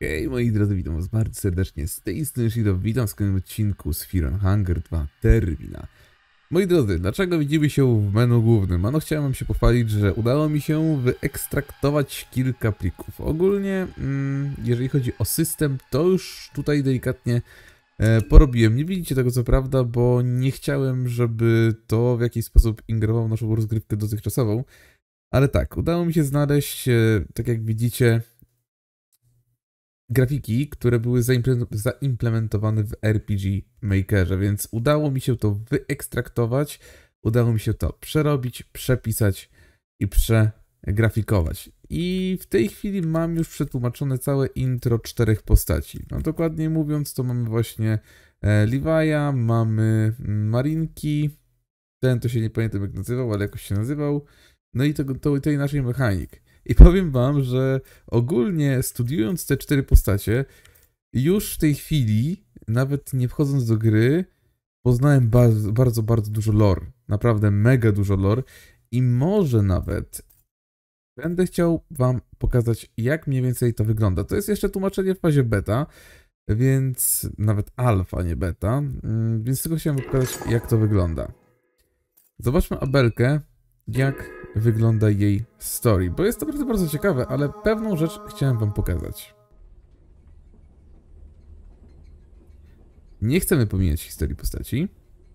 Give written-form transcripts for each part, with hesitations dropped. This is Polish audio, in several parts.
Hej moi drodzy, witam was bardzo serdecznie z tej strony Shido. Witam w kolejnym odcinku z Fear and Hunger 2 Termina. Moi drodzy, dlaczego widzimy się w menu głównym? Ano chciałem wam się pochwalić, że udało mi się wyekstraktować kilka plików. Ogólnie, jeżeli chodzi o system, to już tutaj delikatnie porobiłem. Nie widzicie tego co prawda, bo nie chciałem, żeby to w jakiś sposób ingerowało w naszą rozgrywkę dotychczasową. Ale tak, udało mi się znaleźć, tak jak widzicie, grafiki, które były zaimplementowane w RPG Makerze, więc udało mi się to wyekstraktować, udało mi się to przerobić, przepisać i przegrafikować. I w tej chwili mam już przetłumaczone całe intro 4 postaci. No dokładniej mówiąc, to mamy właśnie Levi'a, mamy Marinki, ten to się nie pamiętam jak nazywał, ale jakoś się nazywał, no i tej naszej mechanik. I powiem wam, że ogólnie studiując te 4 postacie, już w tej chwili, nawet nie wchodząc do gry, poznałem bardzo dużo lore. Naprawdę mega dużo lore. I może nawet będę chciał wam pokazać, jak mniej więcej to wygląda. To jest jeszcze tłumaczenie w fazie beta, więc nawet alfa, nie beta. Więc tylko chciałem pokazać, jak to wygląda. Zobaczmy Abelkę, jak wygląda jej story, bo jest to bardzo ciekawe, ale pewną rzecz chciałem wam pokazać. Nie chcemy pomijać historii postaci.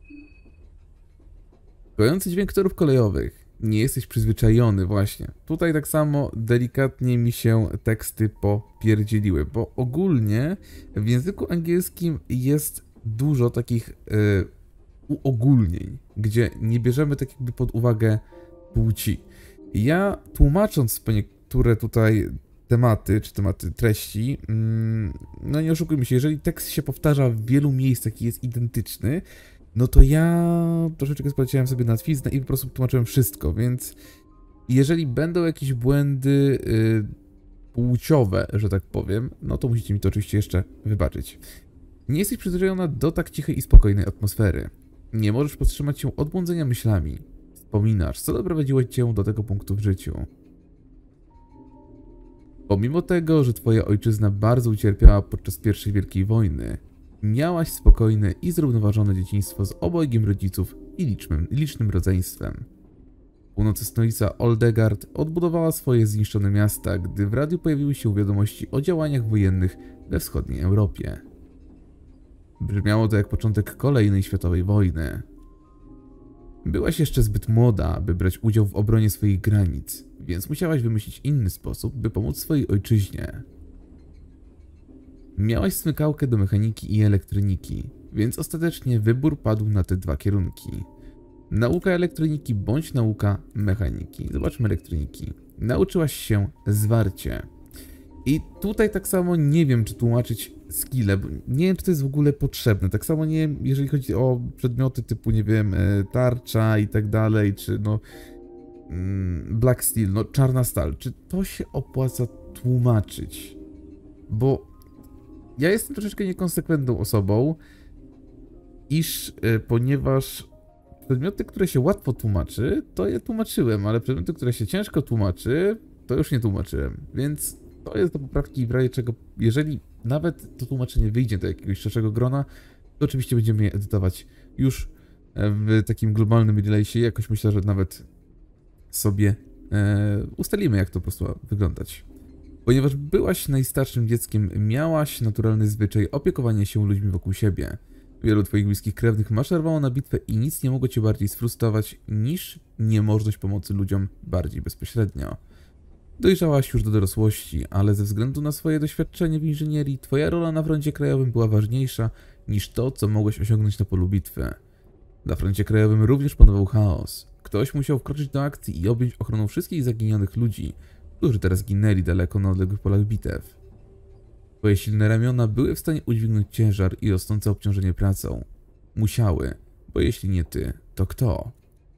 Kojący dźwięk torów kolejowych. Nie jesteś przyzwyczajony właśnie. Tutaj tak samo delikatnie mi się teksty popierdzieliły, bo ogólnie w języku angielskim jest dużo takich uogólnień, gdzie nie bierzemy tak jakby pod uwagę płci. Ja tłumacząc po niektóre tutaj tematy, czy tematy treści, no nie oszukujmy się, jeżeli tekst się powtarza w wielu miejscach i jest identyczny, no to ja troszeczkę sprawdziłem sobie na twiznę i po prostu tłumaczyłem wszystko, więc jeżeli będą jakieś błędy płciowe, że tak powiem, no to musicie mi to oczywiście jeszcze wybaczyć. Nie jesteś przyzwyczajona do tak cichej i spokojnej atmosfery. Nie możesz powstrzymać się od błądzenia myślami. Wspominasz, co doprowadziło cię do tego punktu w życiu. Pomimo tego, że twoja ojczyzna bardzo ucierpiała podczas I Wielkiej Wojny, miałaś spokojne i zrównoważone dzieciństwo z obojgiem rodziców i licznym rodzeństwem. Północy stolica Oldegard odbudowała swoje zniszczone miasta, gdy w radiu pojawiły się wiadomości o działaniach wojennych we wschodniej Europie. Brzmiało to jak początek kolejnej światowej wojny. Byłaś jeszcze zbyt młoda, by brać udział w obronie swoich granic, więc musiałaś wymyślić inny sposób, by pomóc swojej ojczyźnie. Miałaś smykałkę do mechaniki i elektroniki, więc ostatecznie wybór padł na te dwa kierunki. Nauka elektroniki bądź nauka mechaniki. Zobaczmy elektroniki. Nauczyłaś się zwarcie. I tutaj tak samo nie wiem, czy tłumaczyć skille, bo nie wiem, czy to jest w ogóle potrzebne. Tak samo nie wiem, jeżeli chodzi o przedmioty typu, nie wiem, tarcza i tak dalej, czy no black steel, no czarna stal. Czy to się opłaca tłumaczyć? Bo ja jestem troszeczkę niekonsekwentną osobą, ponieważ przedmioty, które się łatwo tłumaczy, to je tłumaczyłem, ale przedmioty, które się ciężko tłumaczy, to już nie tłumaczyłem, więc to jest do poprawki w razie czego, jeżeli nawet to tłumaczenie wyjdzie do jakiegoś szerszego grona, to oczywiście będziemy je edytować już w takim globalnym relaysie. Jakoś myślę, że nawet sobie ustalimy, jak to po prostu ma wyglądać. Ponieważ byłaś najstarszym dzieckiem, miałaś naturalny zwyczaj opiekowania się ludźmi wokół siebie. Wielu twoich bliskich krewnych maszerowało na bitwę i nic nie mogło cię bardziej sfrustrować niż niemożność pomocy ludziom bardziej bezpośrednio. Dojrzałaś już do dorosłości, ale ze względu na swoje doświadczenie w inżynierii, twoja rola na froncie krajowym była ważniejsza niż to, co mogłeś osiągnąć na polu bitwy. Na froncie krajowym również panował chaos. Ktoś musiał wkroczyć do akcji i objąć ochroną wszystkich zaginionych ludzi, którzy teraz ginęli daleko na odległych polach bitew. Twoje silne ramiona były w stanie udźwignąć ciężar i rosnące obciążenie pracą. Musiały, bo jeśli nie ty, to kto?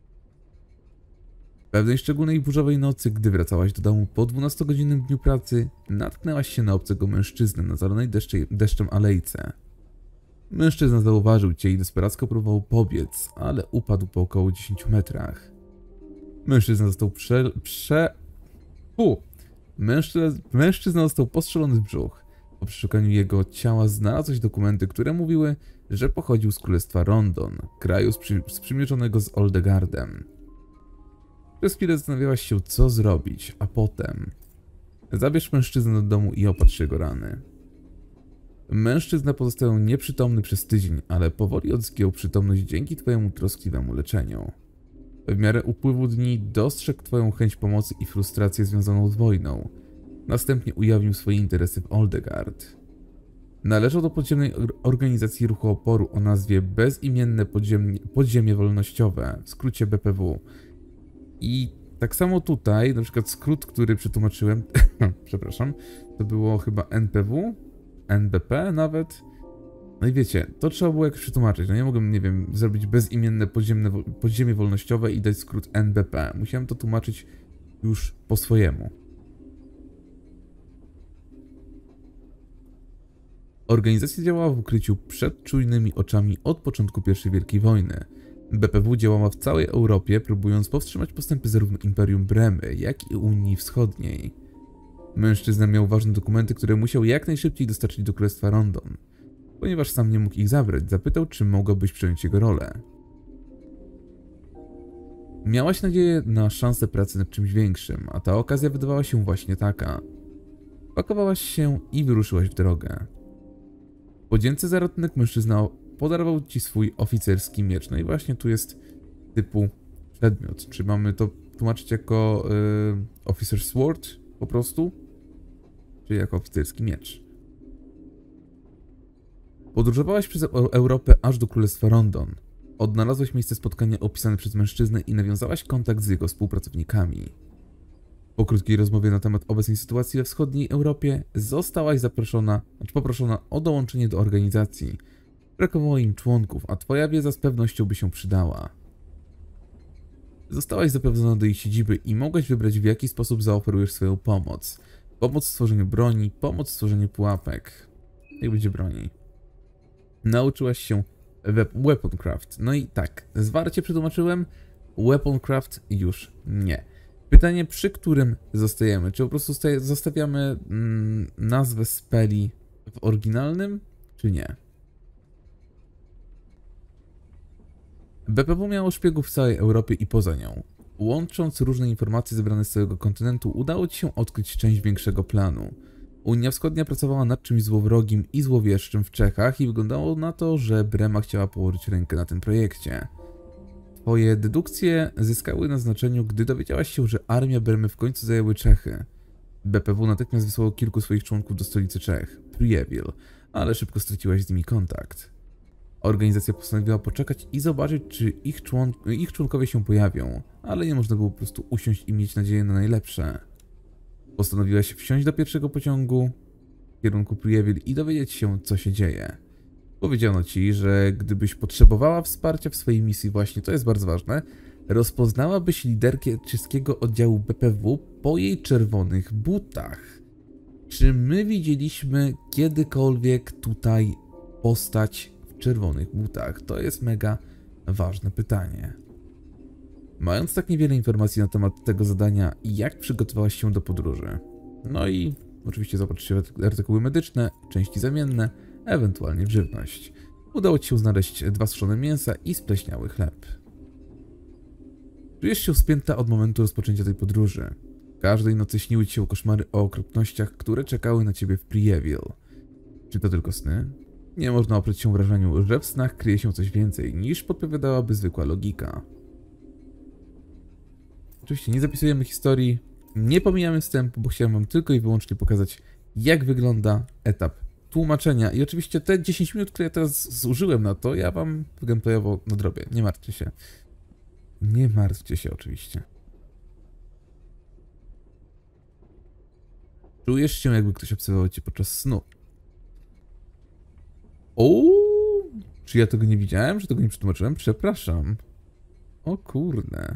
Pewnej szczególnej burzowej nocy, gdy wracałaś do domu po 12-godzinnym dniu pracy, natknęłaś się na obcego mężczyznę na zalanej deszczem alejce. Mężczyzna zauważył cię i desperacko próbował pobiec, ale upadł po około 10 metrach. Mężczyzna został Mężczyzna został postrzelony w brzuch. Po przeszukaniu jego ciała znalazłeś dokumenty, które mówiły, że pochodził z Królestwa Rondon, kraju sprzymierzonego z Oldegardem. Przez chwilę zastanawiałaś się, co zrobić, a potem... Zabierz mężczyznę do domu i opatrz jego rany. Mężczyzna pozostał nieprzytomny przez tydzień, ale powoli odzyskał przytomność dzięki twojemu troskliwemu leczeniu. W miarę upływu dni dostrzegł twoją chęć pomocy i frustrację związaną z wojną. Następnie ujawnił swoje interesy w Oldegard. Należał do podziemnej organizacji ruchu oporu o nazwie Bezimienne Podziemie Wolnościowe, w skrócie BPW. I tak samo tutaj, na przykład skrót, który przetłumaczyłem, przepraszam, to było chyba NPW, NBP nawet. No i wiecie, to trzeba było jakoś przetłumaczyć. No nie mogłem, nie wiem, zrobić bezimienne podziemie wolnościowe i dać skrót NBP. Musiałem to tłumaczyć już po swojemu. Organizacja działała w ukryciu przed czujnymi oczami od początku I Wielkiej Wojny. BPW działała w całej Europie, próbując powstrzymać postępy zarówno Imperium Bremy, jak i Unii Wschodniej. Mężczyzna miał ważne dokumenty, które musiał jak najszybciej dostarczyć do Królestwa Rondon. Ponieważ sam nie mógł ich zabrać, zapytał, czy mogłabyś przejąć jego rolę. Miałaś nadzieję na szansę pracy nad czymś większym, a ta okazja wydawała się właśnie taka. Pakowałaś się i wyruszyłaś w drogę. Podzięce za ratunek mężczyzna podarował ci swój oficerski miecz. No i właśnie tu jest typu przedmiot. Czy mamy to tłumaczyć jako Officer's Sword po prostu? Czy jako oficerski miecz? Podróżowałaś przez Europę aż do Królestwa Rondon. Odnalazłeś miejsce spotkania opisane przez mężczyznę i nawiązałaś kontakt z jego współpracownikami. Po krótkiej rozmowie na temat obecnej sytuacji we wschodniej Europie zostałaś poproszona o dołączenie do organizacji. Brakowało im członków, a twoja wiedza z pewnością by się przydała. Zostałaś zaproszona do ich siedziby i mogłaś wybrać, w jaki sposób zaoferujesz swoją pomoc. Pomoc w stworzeniu broni, pomoc w stworzeniu pułapek. Jak będzie broni? Nauczyłaś się Weaponcraft. No i tak, zwarcie przetłumaczyłem, Weaponcraft już nie. Pytanie, przy którym zostajemy? Czy po prostu zostawiamy nazwę speli w oryginalnym, czy nie? BPW miało szpiegów w całej Europie i poza nią. Łącząc różne informacje zebrane z całego kontynentu, udało ci się odkryć część większego planu. Unia Wschodnia pracowała nad czymś złowrogim i złowieszczym w Czechach i wyglądało na to, że Brema chciała położyć rękę na tym projekcie. Twoje dedukcje zyskały na znaczeniu, gdy dowiedziałaś się, że armia Bremy w końcu zajęły Czechy. BPW natychmiast wysłało kilku swoich członków do stolicy Czech, Prieville, ale szybko straciłaś z nimi kontakt. Organizacja postanowiła poczekać i zobaczyć, czy ich członkowie się pojawią, ale nie można było po prostu usiąść i mieć nadzieję na najlepsze. Postanowiłaś wsiąść do pierwszego pociągu w kierunku Prieville i dowiedzieć się, co się dzieje. Powiedziano ci, że gdybyś potrzebowała wsparcia w swojej misji, właśnie to jest bardzo ważne, rozpoznałabyś liderkę czeskiego oddziału BPW po jej czerwonych butach. Czy my widzieliśmy kiedykolwiek tutaj postać w czerwonych butach? To jest mega ważne pytanie. Mając tak niewiele informacji na temat tego zadania, jak przygotowałaś się do podróży? No i oczywiście zobaczycie artykuły medyczne, części zamienne, ewentualnie żywność. Udało ci się znaleźć 2 suszone mięsa i spleśniały chleb. Czujesz się spięta od momentu rozpoczęcia tej podróży. Każdej nocy śniły ci się koszmary o okropnościach, które czekały na ciebie w Prieville. Czy to tylko sny? Nie można oprzeć się wrażeniu, że w snach kryje się coś więcej, niż podpowiadałaby zwykła logika. Oczywiście nie zapisujemy historii, nie pomijamy wstępu, bo chciałem wam tylko i wyłącznie pokazać, jak wygląda etap tłumaczenia. I oczywiście te 10 minut, które ja teraz zużyłem na to, ja wam gameplayowo nadrobię. Nie martwcie się. Nie martwcie się oczywiście. Czujesz się, jakby ktoś obserwował cię podczas snu. O, czy ja tego nie widziałem? Czy tego nie przetłumaczyłem? Przepraszam. O kurde.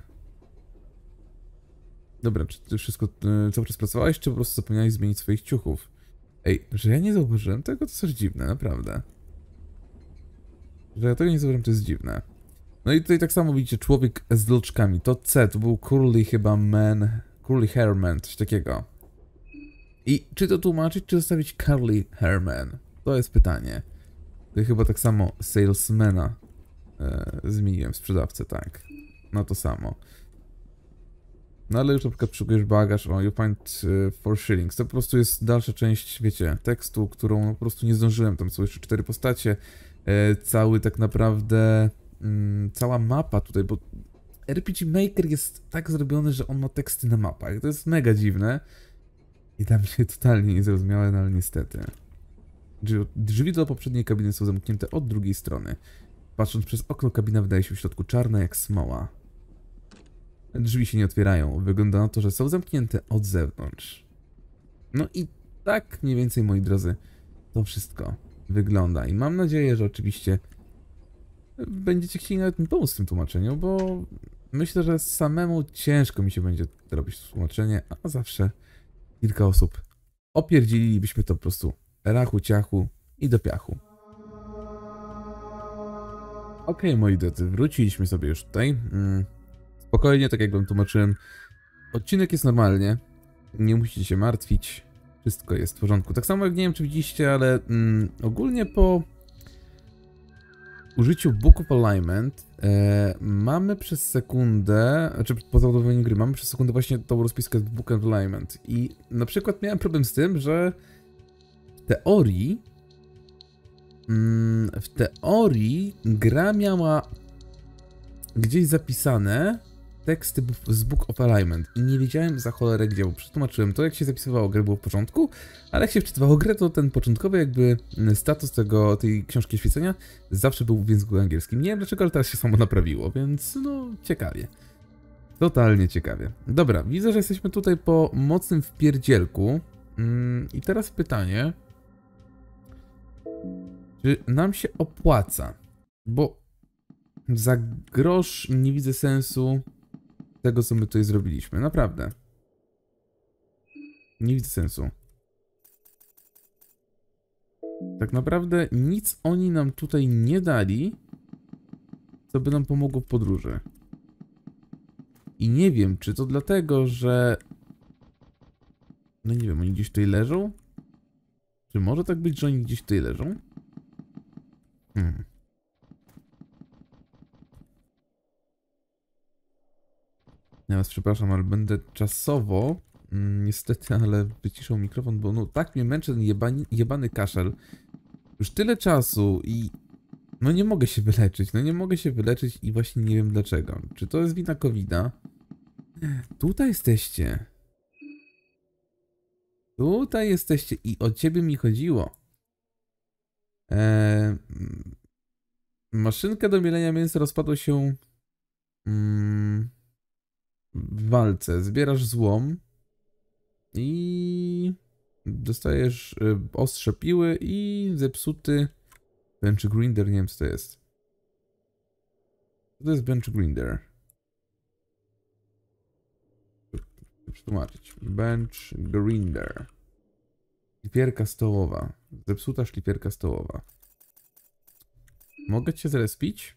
Dobra, czy ty wszystko cały czas pracowałeś, czy po prostu zapomniałeś zmienić swoich ciuchów? Ej, że ja nie zauważyłem tego, to jest dziwne, naprawdę. Że ja tego nie zauważyłem, to jest dziwne. No i tutaj tak samo widzicie, człowiek z loczkami. To C, to był Curly chyba Man, Curly Hair Man, coś takiego. I czy to tłumaczyć, czy zostawić Carly Herman? To jest pytanie. To chyba tak samo salesmana zmieniłem, sprzedawcę, tak. No to samo. No ale już na przykład szukujesz bagaż, you find 4 shillings. To po prostu jest dalsza część, wiecie, tekstu, którą no, po prostu nie zdążyłem. Tam są jeszcze 4 postacie. Cały tak naprawdę, cała mapa tutaj, bo RPG Maker jest tak zrobiony, że on ma teksty na mapach. To jest mega dziwne. I tam się totalnie niezrozumiałe, no ale niestety. Drzwi do poprzedniej kabiny są zamknięte od drugiej strony. Patrząc przez okno, kabina wydaje się w środku czarna jak smoła. Drzwi się nie otwierają. Wygląda na to, że są zamknięte od zewnątrz. No i tak mniej więcej, moi drodzy, to wszystko wygląda. I mam nadzieję, że oczywiście będziecie chcieli nawet mi pomóc w tym tłumaczeniu, bo myślę, że samemu ciężko mi się będzie robić to tłumaczenie, a zawsze kilka osób opierdzilibyśmy to po prostu rachu, ciachu i do piachu. Okej, moi drodzy, wróciliśmy sobie już tutaj. Spokojnie, tak jak wam tłumaczyłem, odcinek jest normalnie, nie musicie się martwić, wszystko jest w porządku. Tak samo jak nie wiem, czy widzieliście, ale ogólnie po użyciu Book of Alignment mamy przez sekundę, znaczy po załadowaniu gry, mamy przez sekundę właśnie tą rozpiskę z Book of Alignment i na przykład miałem problem z tym, że w teorii gra miała gdzieś zapisane teksty z Book of Alignment i nie wiedziałem za cholerę gdzie, bo przetłumaczyłem to, jak się zapisywało grę, było w porządku, ale jak się wczytywało grę, to ten początkowy jakby status tej książki świecenia zawsze był w języku angielskim. Nie wiem dlaczego, ale teraz się samo naprawiło, więc no ciekawie. Totalnie ciekawie. Dobra, widzę, że jesteśmy tutaj po mocnym wpierdzielku i teraz pytanie, czy nam się opłaca, bo za grosz nie widzę sensu tego, co my tutaj zrobiliśmy. Naprawdę. Nie widzę sensu. Tak naprawdę nic oni nam tutaj nie dali, co by nam pomogło w podróży. I nie wiem, czy to dlatego, że... No nie wiem, oni gdzieś tutaj leżą? Czy może tak być, że oni gdzieś tutaj leżą? Ja was przepraszam, ale będę czasowo, niestety, ale wyciszał mikrofon, bo no tak mnie męczy ten jebany kaszel. Już tyle czasu i no nie mogę się wyleczyć, no nie mogę się wyleczyć i właśnie nie wiem dlaczego. Czy to jest wina COVID-a? Tutaj jesteście. Tutaj jesteście i o ciebie mi chodziło. Maszynka do mielenia mięsa rozpadła się w walce. Zbierasz złom i dostajesz ostrze piły i zepsuty bench grinder, nie wiem co to jest. Co to jest bench grinder? Przetłumaczyć. Bench grinder. Szlifierka stołowa. Zepsuta szlifierka stołowa. Mogę cię zrespić?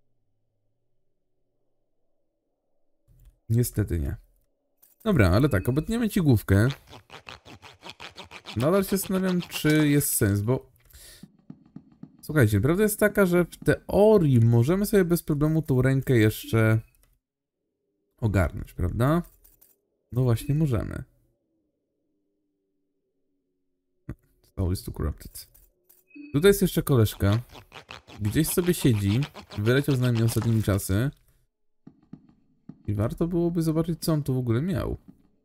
Niestety nie. Dobra, ale tak, obetniemy ci główkę. Nadal się zastanawiam, czy jest sens, bo... Słuchajcie, prawda jest taka, że w teorii możemy sobie bez problemu tą rękę jeszcze ogarnąć, prawda? No właśnie możemy. Soul is too corrupted. Tutaj jest jeszcze koleżka. Gdzieś sobie siedzi. Wyleciał z nami ostatnimi czasy. I warto byłoby zobaczyć, co on tu w ogóle miał.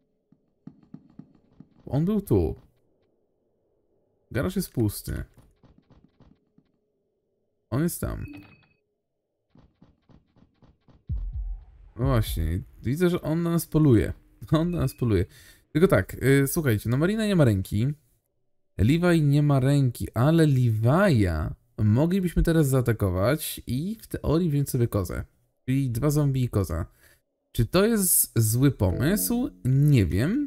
On był tu. Garaż jest pusty. On jest tam. No właśnie. Widzę, że on na nas poluje. On na nas poluje. Tylko tak, słuchajcie, no Marina nie ma ręki. Levi nie ma ręki, ale Levi'a moglibyśmy teraz zaatakować i w teorii wziąć sobie kozę. Czyli 2 zombie i koza. Czy to jest zły pomysł? Nie wiem.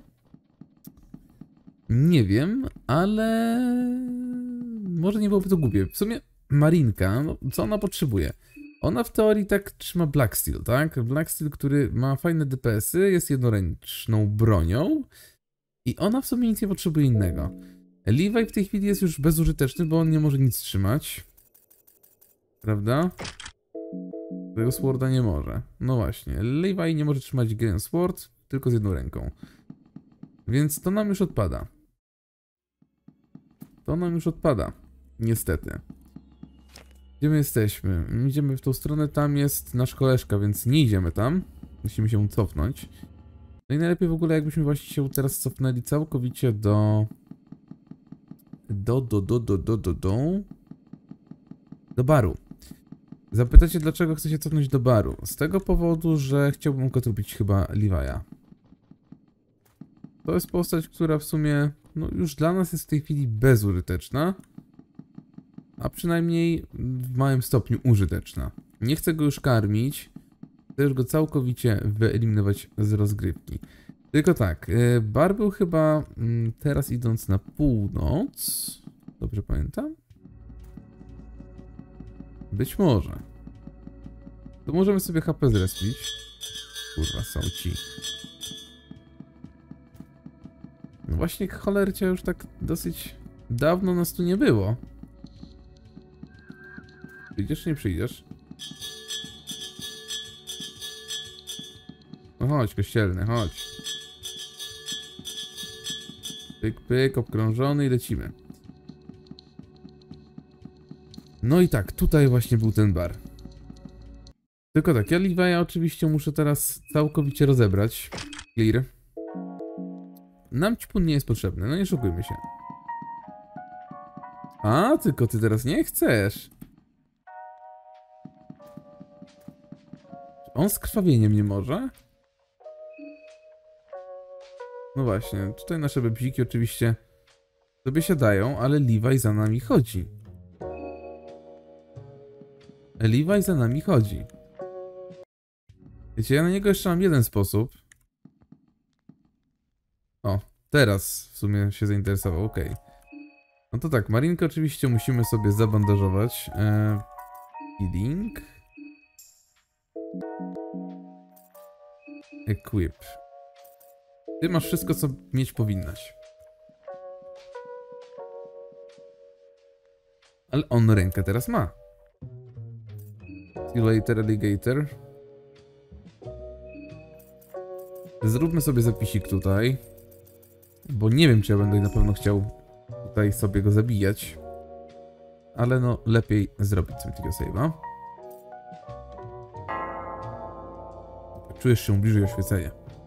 Nie wiem, ale może nie byłoby to głupie. W sumie Marinka, no, co ona potrzebuje? Ona w teorii tak trzyma Blacksteel, tak? Blacksteel, który ma fajne DPS-y, jest jednoręczną bronią. I ona w sumie nic nie potrzebuje innego. Levi w tej chwili jest już bezużyteczny, bo on nie może nic trzymać. Prawda? Tego Sworda nie może. No właśnie. Levi nie może trzymać Giant Sword, tylko z jedną ręką. Więc to nam już odpada. To nam już odpada. Niestety. Gdzie my jesteśmy? Idziemy w tą stronę, tam jest nasz koleżka, więc nie idziemy tam. Musimy się cofnąć. No i najlepiej w ogóle jakbyśmy właśnie się teraz cofnęli całkowicie do baru. Zapytacie, dlaczego chcę się cofnąć do baru? Z tego powodu, że chciałbym ukotrupić chyba Levi'a. To jest postać, która w sumie no już dla nas jest w tej chwili bezużyteczna. A przynajmniej w małym stopniu użyteczna. Nie chcę go już karmić. Chcę już go całkowicie wyeliminować z rozgrywki. Tylko tak, bar był chyba teraz idąc na północ. Dobrze pamiętam? Być może. To możemy sobie HP zrespić. Kurwa, są ci. No właśnie, cholercia już tak dosyć dawno nas tu nie było. Przyjdziesz czy nie przyjdziesz? No chodź, kościelny, chodź. Pyk, pyk, obkrążony i lecimy. No i tak, tutaj właśnie był ten bar. Tylko tak, ja Levi'a oczywiście muszę teraz całkowicie rozebrać. Clear. Nam ćpun nie jest potrzebny, no nie szukujmy się. A, tylko ty teraz nie chcesz. On z krwawieniem nie może? No właśnie, tutaj nasze bebziki oczywiście sobie siadają, ale Levi za nami chodzi. Levi za nami chodzi. Wiecie, ja na niego jeszcze mam jeden sposób. O, teraz w sumie się zainteresował, okej. No to tak, Marinkę oczywiście musimy sobie zabandażować. Healing. Equip. Ty masz wszystko, co mieć powinnaś. Ale on rękę teraz ma. See you later, alligator. Zróbmy sobie zapisik tutaj. Bo nie wiem, czy ja będę na pewno chciał tutaj sobie go zabijać. Ale no, lepiej zrobić sobie tego save'a. Czujesz się bliżej oświecenia.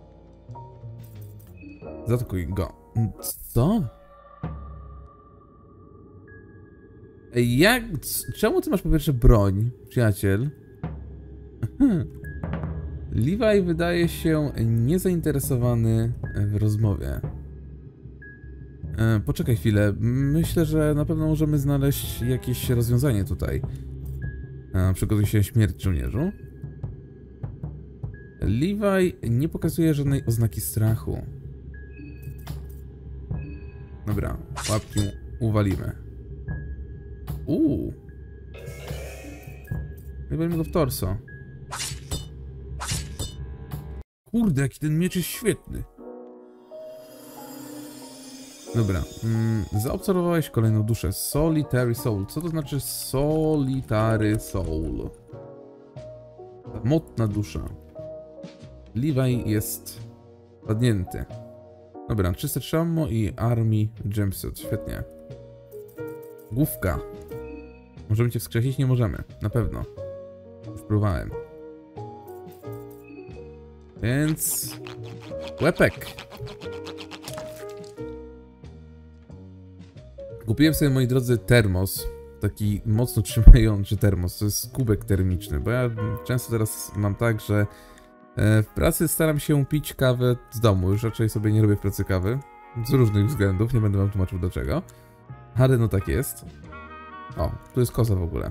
Zaatakuj go. Co? Ej, jak? Czemu ty masz po pierwsze broń, przyjaciel? Levi wydaje się niezainteresowany w rozmowie. Poczekaj chwilę. Myślę, że na pewno możemy znaleźć jakieś rozwiązanie tutaj. Przygotuj się śmierć żołnierzu. Levi nie pokazuje żadnej oznaki strachu. Dobra, łapki uwalimy. Wywalimy go w torso. Kurde, jaki ten miecz jest świetny. Dobra, zaobserwowałeś kolejną duszę. Solitary Soul. Co to znaczy Solitary Soul? Samotna dusza. Levi jest padnięty. Dobra, 300 Shammo i Army Jumpsuit. Świetnie. Główka. Możemy cię wskrzesić? Nie możemy. Na pewno. Już próbowałem. Więc... łepek. Kupiłem sobie, moi drodzy, termos. Taki mocno trzymający termos. To jest kubek termiczny, bo ja często teraz mam tak, że w pracy staram się pić kawę z domu. Już raczej sobie nie robię w pracy kawy. Z różnych względów, nie będę wam tłumaczył dlaczego. Ale no tak jest. O, tu jest koza w ogóle.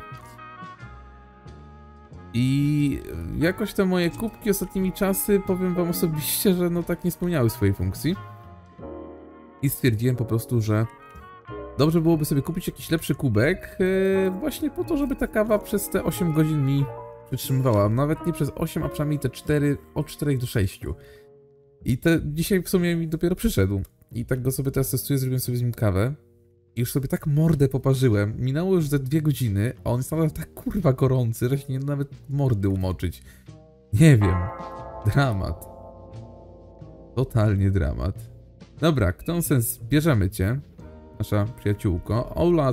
I jakoś te moje kubki ostatnimi czasy, powiem wam osobiście, że no tak nie spełniały swojej funkcji. I stwierdziłem po prostu, że dobrze byłoby sobie kupić jakiś lepszy kubek, właśnie po to, żeby ta kawa przez te 8 godzin mi wytrzymywała. Nawet nie przez 8, a przynajmniej te 4, od 4 do 6. I dzisiaj w sumie mi dopiero przyszedł. i tak go sobie teraz testuję, zrobiłem sobie z nim kawę. I już sobie tak mordę poparzyłem. Minęło już ze 2 godziny, a on jest nadal tak kurwa gorący, że się nie da nawet mordy umoczyć. Nie wiem. Dramat. Totalnie dramat. Dobra, Knonsens, bierzemy cię. Nasza przyjaciółko.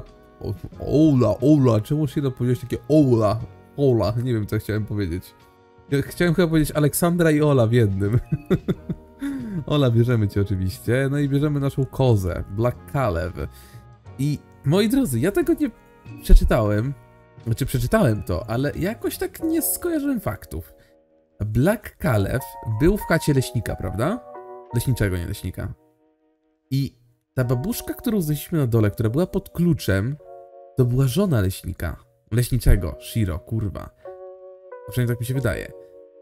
Ola, czemu się powiedzieć takie Ola, nie wiem co chciałem powiedzieć. Chciałem chyba powiedzieć Aleksandra i Ola w jednym. Ola, bierzemy cię oczywiście. No i bierzemy naszą kozę, Black Kalev. I moi drodzy, ja tego nie przeczytałem. Znaczy przeczytałem to, ale jakoś tak nie skojarzyłem faktów. Black Kalev był w chacie leśnika, prawda? Leśniczego, nie leśnika. I ta babuszka, którą znaleźliśmy na dole, która była pod kluczem, to była żona leśnika. Leśniczego, Shiro, kurwa. Przynajmniej tak mi się wydaje.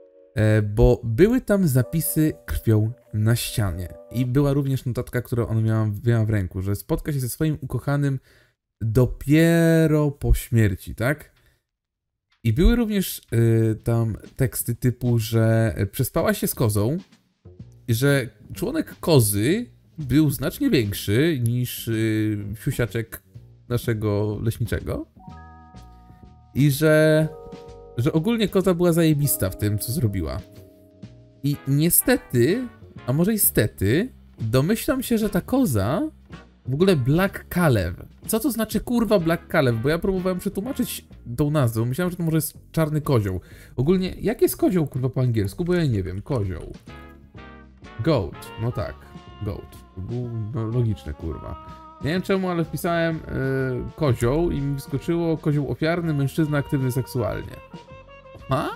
Bo były tam zapisy krwią na ścianie. I była również notatka, którą ona miała w ręku, że spotka się ze swoim ukochanym dopiero po śmierci, tak? I były również tam teksty typu, że przespała się z kozą, że członek kozy był znacznie większy niż siusiaczek naszego leśniczego i że ogólnie koza była zajebista w tym, co zrobiła. I niestety, a może i stety, domyślam się, że ta koza w ogóle Black Kalev. Co to znaczy kurwa Black Kalev? Bo ja próbowałem przetłumaczyć tą nazwę. Myślałem, że to może jest czarny kozioł. Ogólnie, jak jest kozioł kurwa po angielsku? Bo ja nie wiem. Kozioł. Goat. No tak. Goat. To był logiczne kurwa. Nie wiem czemu, ale wpisałem kozioł i mi wyskoczyło kozioł ofiarny, mężczyzna aktywny seksualnie. Ha?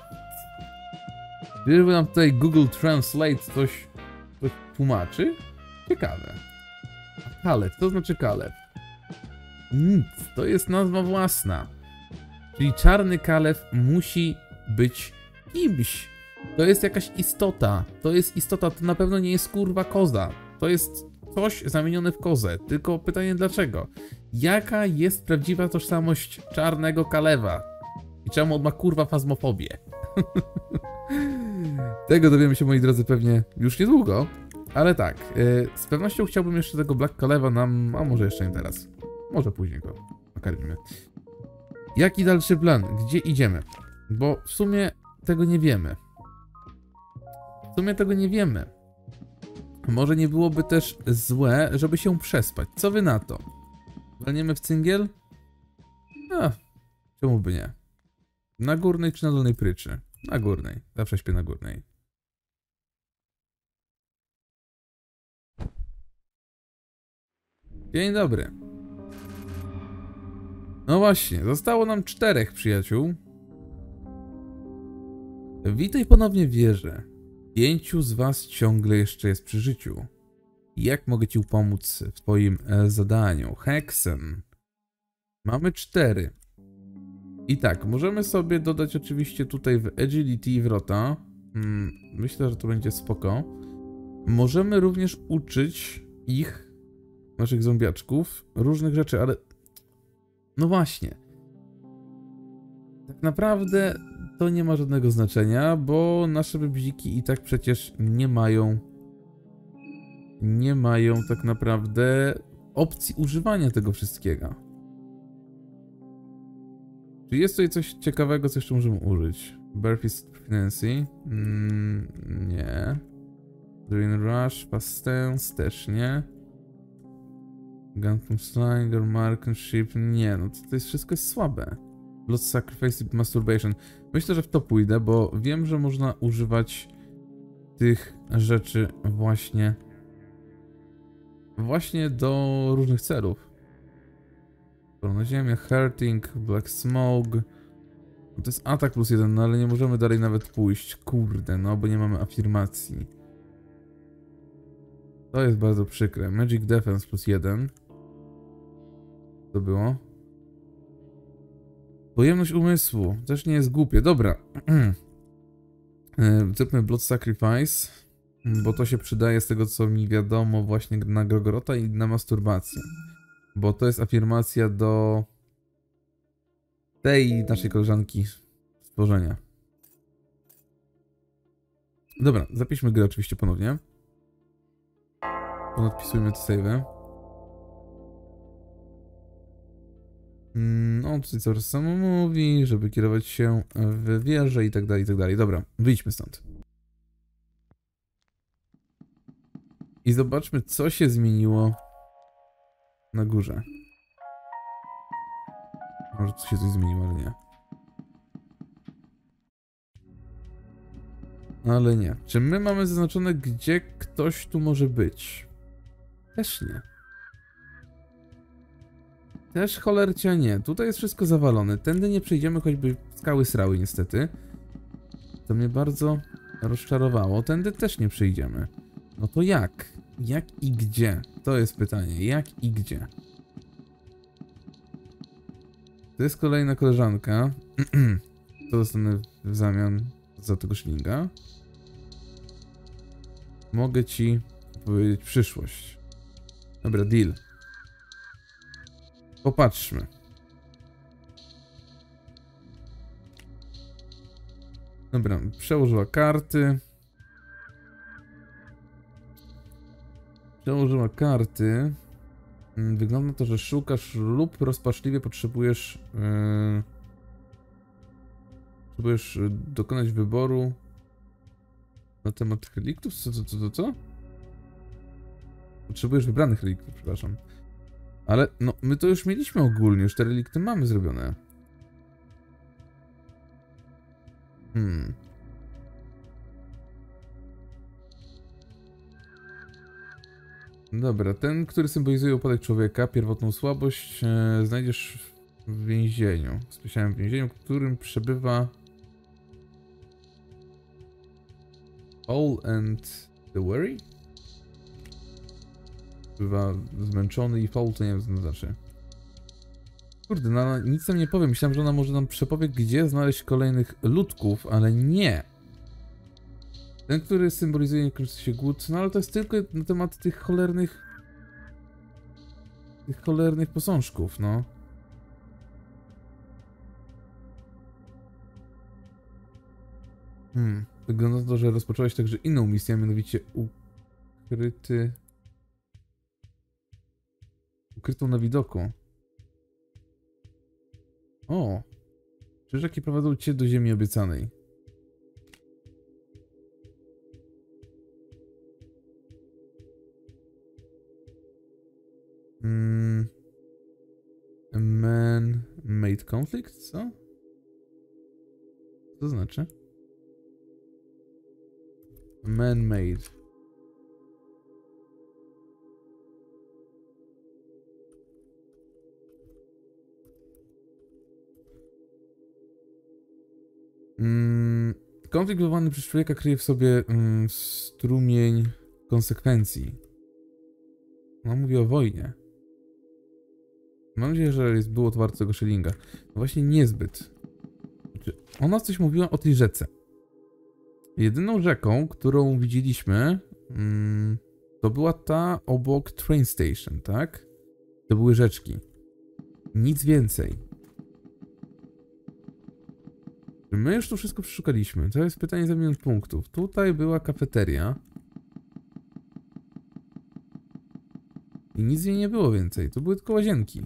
Żeby nam tutaj Google Translate coś tłumaczy? Ciekawe. Kalev, co znaczy Kalev? Nic, to jest nazwa własna. Czyli czarny Kalev musi być kimś. To jest jakaś istota. To jest istota, to na pewno nie jest kurwa koza. To jest coś zamienione w kozę. Tylko pytanie dlaczego? Jaka jest prawdziwa tożsamość czarnego Kaleva? I czemu on ma kurwa fazmofobię? Tego dowiemy się, moi drodzy, pewnie już niedługo. Ale tak, z pewnością chciałbym jeszcze tego Black Kaleva nam, a może jeszcze nie teraz. Może później go nakarmimy. Jaki dalszy plan? Gdzie idziemy? Bo w sumie tego nie wiemy. Może nie byłoby też złe, żeby się przespać. Co wy na to? Walniemy w cyngiel? A, czemu by nie? Na górnej czy na dolnej pryczy? Na górnej. Zawsze śpię na górnej. Dzień dobry. No właśnie, zostało nam 4 przyjaciół. Witaj ponownie w wieży. 5 z was ciągle jeszcze jest przy życiu. Jak mogę ci pomóc w twoim zadaniu? Hexen. Mamy 4. I tak, możemy sobie dodać oczywiście tutaj w Agility i wrota. Myślę, że to będzie spoko. Możemy również uczyć ich, naszych zombiaczków, różnych rzeczy, ale... No właśnie. Tak naprawdę to nie ma żadnego znaczenia, bo nasze bziki i tak przecież nie mają tak naprawdę opcji używania tego wszystkiego. Czy jest tutaj coś ciekawego, co jeszcze możemy użyć? Burfist Proficiency? Nie. Drain Rush, Fast Stance też nie. Gun Slinger, Marksmanship, nie, no to jest wszystko jest słabe. Blood Sacrifice i Masturbation. Myślę, że w to pójdę, bo wiem, że można używać tych rzeczy właśnie do różnych celów. Na ziemię, Hurting, Black Smoke. No to jest atak +1, no ale nie możemy dalej nawet pójść. Kurde, no bo nie mamy afirmacji. To jest bardzo przykre. Magic Defense +1. To było? Pojemność umysłu. Też nie jest głupie. Dobra. Zróbmy Blood Sacrifice. Bo to się przydaje z tego, co mi wiadomo właśnie na Grogorota i na masturbację. Bo to jest afirmacja do tej naszej koleżanki stworzenia. Dobra, zapiszmy grę oczywiście ponownie. Ponadpisujmy te save'y. On tutaj cały czas samo mówi, żeby kierować się w wieżę i tak dalej, i tak dalej. Dobra, wyjdźmy stąd. I zobaczmy, co się zmieniło na górze. Może tu się coś zmieniło, ale nie. Ale nie. Czy my mamy zaznaczone, gdzie ktoś tu może być? Też nie. Też cholercia nie. Tutaj jest wszystko zawalone. Tędy nie przejdziemy, choćby skały srały niestety. To mnie bardzo rozczarowało. Tędy też nie przejdziemy. No to jak? Jak i gdzie? To jest pytanie. Jak i gdzie? To jest kolejna koleżanka. To dostanę w zamian za tego szlinga. Mogę ci powiedzieć przyszłość. Dobra, deal. Popatrzmy. Dobra, przełożyła karty. Przełożyła karty. Wygląda to, że szukasz lub rozpaczliwie potrzebujesz... Potrzebujesz dokonać wyboru na temat reliktów? Co? Potrzebujesz wybranych reliktów, przepraszam. Ale no, my to już mieliśmy ogólnie, już te relikty mamy zrobione. Dobra, ten, który symbolizuje upadek człowieka, pierwotną słabość, znajdziesz w więzieniu. W specjalnym więzieniu, w którym przebywa All and the Weary? Bywa zmęczony i faul, to nie wiem, co to znaczy. Kurde, no nic nam nie powie. Myślałem, że ona może nam przepowie, gdzie znaleźć kolejnych ludków, ale nie. Ten, który symbolizuje niekończący się głód, no ale to jest tylko na temat tych cholernych posążków, no. Wygląda na to, że rozpocząłeś także inną misję, a mianowicie ukrytą na widoku. O! Krzyżaki prowadzą cię do ziemi obiecanej. Man-made conflict? Co? Co to znaczy? Man-made. Konflikt wywołany przez człowieka kryje w sobie strumień konsekwencji. No, mówię o wojnie. Mam nadzieję, że było to warte tego szylinga. No właśnie niezbyt. Ona coś mówiła o tej rzece. Jedyną rzeką, którą widzieliśmy, to była ta obok train station, tak? To były rzeczki. Nic więcej. My już tu wszystko przeszukaliśmy. To jest pytanie za 1 milion punktów. Tutaj była kafeteria. I nic z niej nie było więcej. To były tylko łazienki.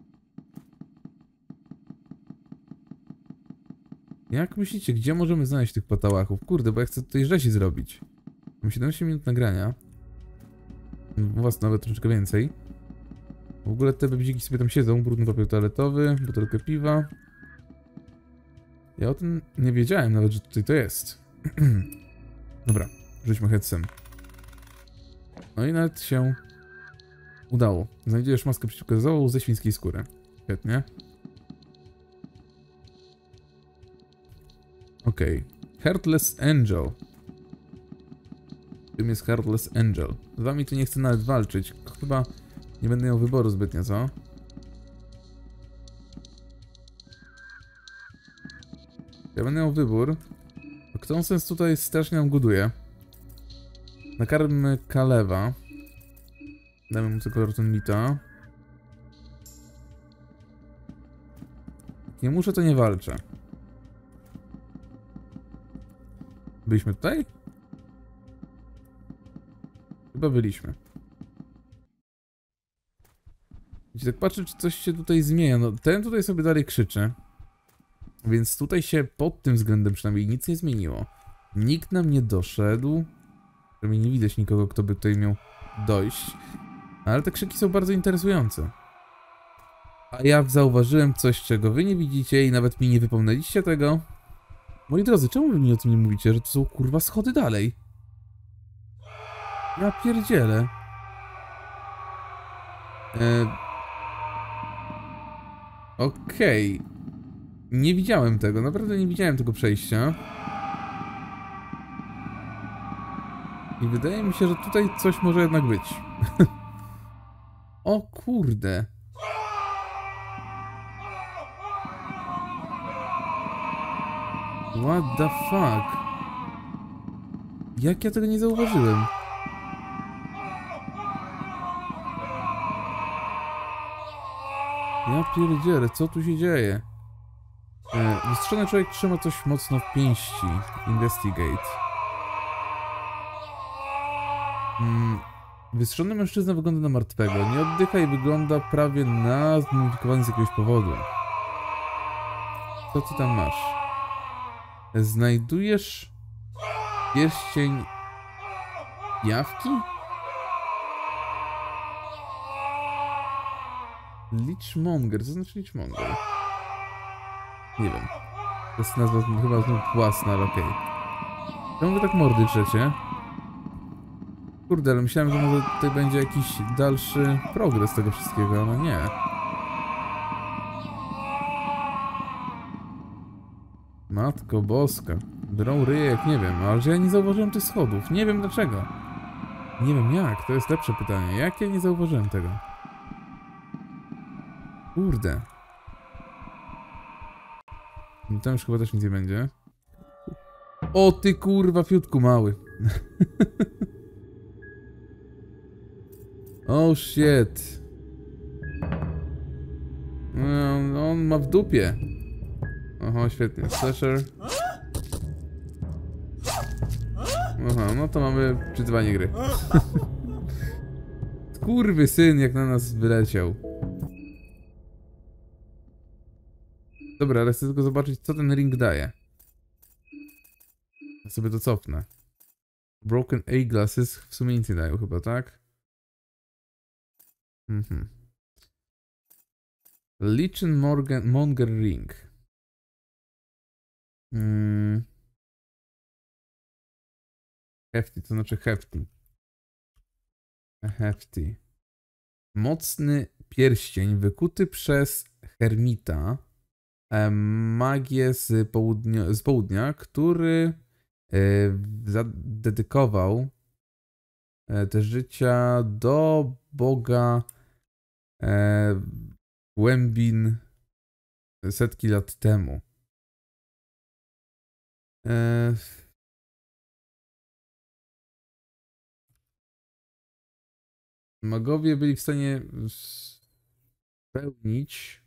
Jak myślicie, gdzie możemy znaleźć tych patałachów? Kurde, bo ja chcę tutaj rzezi zrobić. Mam 17 minut nagrania. U was nawet troszeczkę więcej. W ogóle te bebziki sobie tam siedzą. Brudny papier toaletowy, butelkę piwa. Ja o tym nie wiedziałem nawet, że tutaj to jest. Dobra, rzućmy headsem. No i nawet się udało. Znajdziesz maskę przeciwgazową ze świńskiej skóry. Świetnie. Okej. Heartless Angel. Tym jest Heartless Angel. Z wami tu nie chcę nawet walczyć. Chyba nie będę miał wyboru zbytnio, co? Ja będę miał wybór. Kto sens tutaj strasznie nam goduje. Nakarmy Kalewa. Damy mu tylko Rotunmita. Nie muszę, to nie walczę. Byliśmy tutaj? Chyba byliśmy. Wiecie, tak patrzę, czy coś się tutaj zmienia. No, ten tutaj sobie dalej krzyczy. Więc tutaj się pod tym względem przynajmniej nic nie zmieniło. Nikt nam nie doszedł. Przynajmniej nie widać nikogo, kto by tutaj miał dojść. Ale te krzyki są bardzo interesujące. A ja zauważyłem coś, czego wy nie widzicie i nawet mi nie wypomnieliście tego. Moi drodzy, czemu wy mi o tym nie mówicie, że to są kurwa schody dalej? Ja pierdzielę. Okej. Nie widziałem tego, naprawdę nie widziałem tego przejścia. I wydaje mi się, że tutaj coś może jednak być. O kurde. What the fuck? Jak ja tego nie zauważyłem? Ja pierdzielę, co tu się dzieje? Wystrzony człowiek trzyma coś mocno w pięści. Investigate. Wystrzony mężczyzna wygląda na martwego. Nie oddycha i wygląda prawie na zmumifikowany z jakiegoś powodu. Co ty tam masz? Znajdujesz pierścień jawki? Lichmonger. Co znaczy Lichmonger? Nie wiem. To jest nazwa chyba znów własna, ale okej. Czemu wy tak mordy drzecie? Kurde, ale myślałem, że może tutaj będzie jakiś dalszy progres tego wszystkiego, ale nie. Matko boska. Drą ryjek, nie wiem, ale że ja nie zauważyłem tych schodów. Nie wiem dlaczego. Nie wiem jak, to jest lepsze pytanie. Jak ja nie zauważyłem tego? Kurde. No tam już chyba też nic nie będzie. O ty kurwa fiutku mały. Oh shit. No, on ma w dupie. Oho, świetnie. Slasher. Aha, no to mamy czytywanie gry. Kurwy syn, jak na nas wyleciał. Dobra, ale chcę tylko zobaczyć, co ten ring daje. Ja sobie to cofnę. Broken A-glasses w sumie nic nie dają chyba, tak? Monger ring. Hefty, to znaczy hefty. Hefty. Mocny pierścień wykuty przez Hermita. Magię z południa, który zadedykował te życia do boga głębin setki lat temu. Magowie byli w stanie spełnić.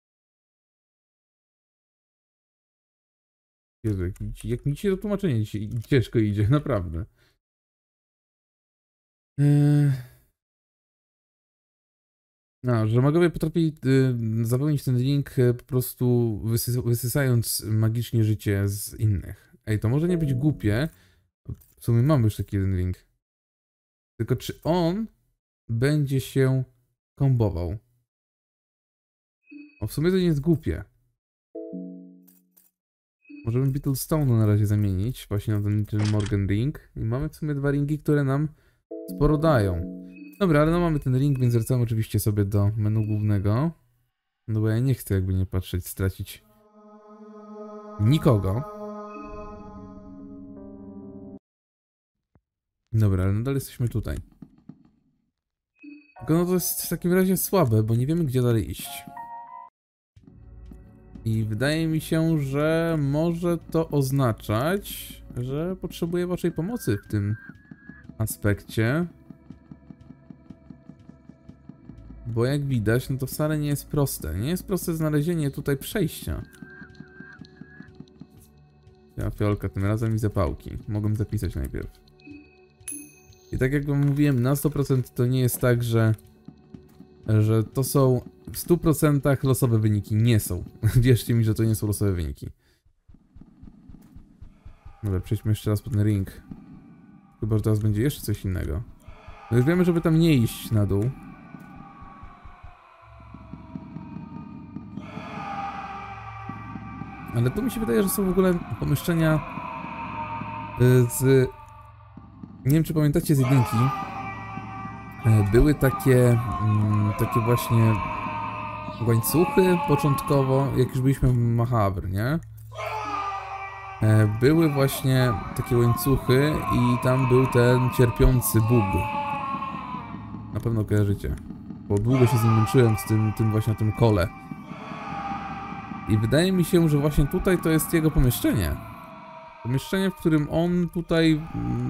Jezu, jak mi dzisiaj to tłumaczenie dzisiaj ciężko idzie, naprawdę. No, że magowie potrafili zapełnić ten link po prostu wysysając magicznie życie z innych. Ej, to może nie być głupie. W sumie mamy już taki jeden link. Tylko czy on będzie się kombował? O, w sumie to nie jest głupie. Możemy Beetlestone'u na razie zamienić właśnie na ten Morgan Ring. I mamy w sumie dwa ringi, które nam sporo dają. Dobra, ale no mamy ten ring, więc wracamy oczywiście sobie do menu głównego. No bo ja nie chcę jakby nie patrzeć, stracić nikogo. Dobra, ale nadal jesteśmy tutaj. Tylko no to jest w takim razie słabe, bo nie wiemy gdzie dalej iść. I wydaje mi się, że może to oznaczać, że potrzebuję waszej pomocy w tym aspekcie. Bo jak widać, no to wcale nie jest proste. Nie jest proste znalezienie tutaj przejścia. Ja fiolka, tym razem i zapałki. Mogłem zapisać najpierw. I tak jak wam mówiłem, na 100% to nie jest tak, że że to są w 100% losowe wyniki. Nie są. Wierzcie mi, że to nie są losowe wyniki. Dobra, przejdźmy jeszcze raz pod ten ring. Chyba, że teraz będzie jeszcze coś innego. No już wiemy, żeby tam nie iść na dół. Ale tu mi się wydaje, że są w ogóle pomieszczenia z... Nie wiem, czy pamiętacie z jedynki. Były takie właśnie łańcuchy początkowo, jak już byliśmy w Mahabr, nie? Były właśnie takie łańcuchy i tam był ten cierpiący Bóg. Na pewno kojarzycie. Bo długo się z nim męczyłem, z tym właśnie na tym kole. I wydaje mi się, że właśnie tutaj to jest jego pomieszczenie. Pomieszczenie, w którym on tutaj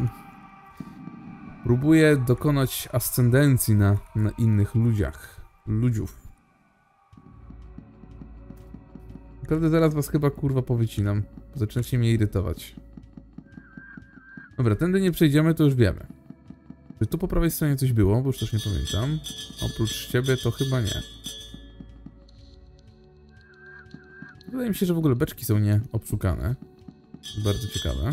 próbuje dokonać ascendencji na innych ludziów. Naprawdę zaraz was chyba kurwa powycinam. Zaczynacie mnie irytować. Dobra, tędy nie przejdziemy, to już wiemy. Czy tu po prawej stronie coś było? Bo już też nie pamiętam. Oprócz ciebie to chyba nie. Wydaje mi się, że w ogóle beczki są nieobszukane. Bardzo ciekawe.